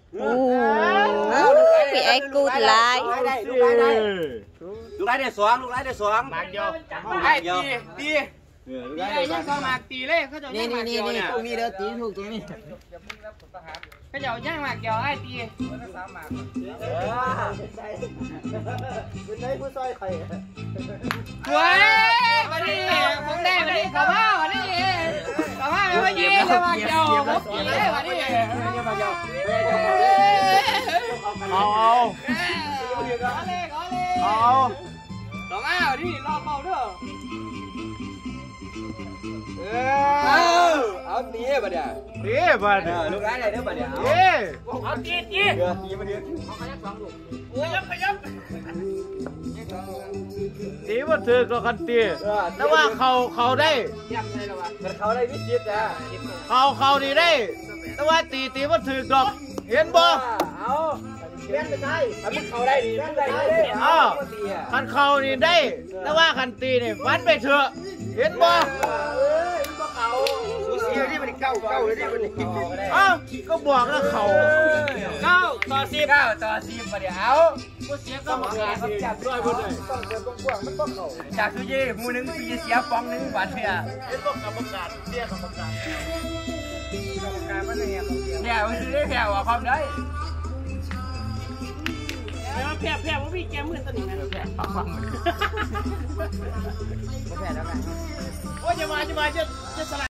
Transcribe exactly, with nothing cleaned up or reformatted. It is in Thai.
โอ้พี่ไอ้กูดลายลูกได้ลูกได้ลูกได้ได้สองลูกได้ได้สองหมากเดียวไอ้ตีตีตีไอ้ยังเขาหมากตีเลยเขาจะย่างหมากเดียวเนี่ยตรงนี้เด้อตีถูกตรงนี้เขาจะย่างหมากเดียวไอ้ตีเป็นไงผู้ซอยไข่เว้ยวันนี้ผมได้วันนี้ข้าวผ้าวันนี้ข้าวผ้าไม่มาเยี่ยมหมากเดียวผมกินเลยวันนี้เอาเอาเอาต่อมาดิรอเมาเด้อเออเอาตีบัดเนี่ยตีบัดลูกร้ายอะไรเด้อบัดเนี่ยตีเอาตีตีตีมาเดี๋ยวเอาขยับสองลูกขยับขยับตีมันถือก็กันตีแต่ว่าเขาเขาได้มันเขาได้วิจิตรอ่ะเขาเขาดีได้แต่ว่าตีตีมันถือดอกเห็นบ่เอาเล่นไปใช่คันเขาได้ดีได้ได้อ๋อคันเขานี่ได้แต่ว่าคันตีนี่ฟันไปเถอะเห็นบ่เอ้ยบ่เขาสูสีที่มันเก้าเก้าเลยที่มันอ้าวก็บอกแล้วเขาเก้าต่อสิบเก้าต่อสิบมาเดี๋ยวเอาผู้เสียก็หมดเลยครับจากด้วยผู้ใดต้องเกินต้องกว้างมันต้องเขาจากทุยี่มูนึงปีเสียฟองนึงบาทเนี่ยเห็นบ่กรรมการเสียกรรมการกรรมการมันเนี่ยเนี่ยมันซื้อได้แผ่วอ่ะความได้แผ่แผ่ว่าพี่แกมือตัวนี้นะแผ่ฟังฟังมันแผ่แล้วไงโอ้ยจะมาจะมาจะจะสลาย